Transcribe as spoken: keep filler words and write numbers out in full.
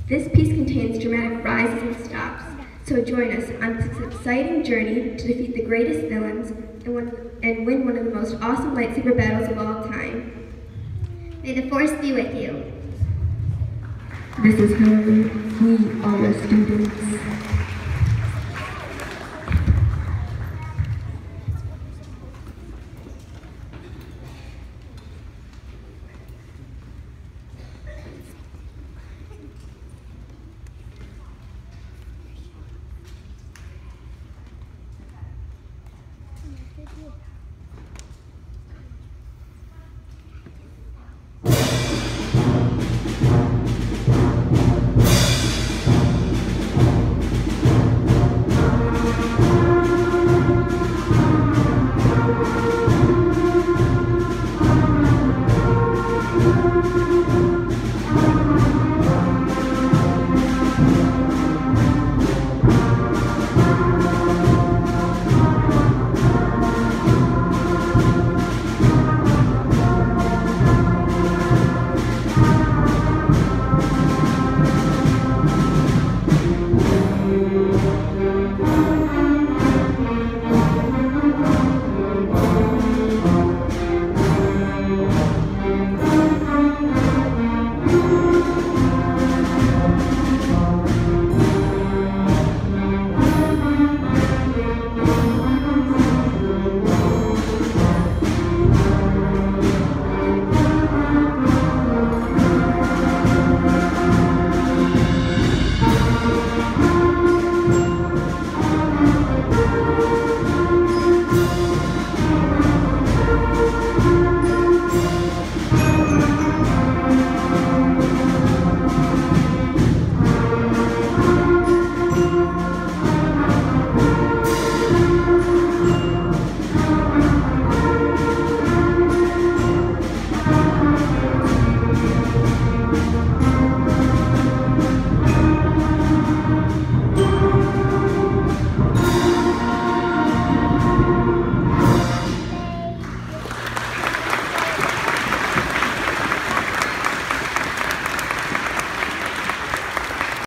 This piece contains dramatic rises and stops, so join us on this exciting journey to defeat the greatest villains and win, and win one of the most awesome lightsaber battles of all time. May the Force be with you. This is Harry. We are your students.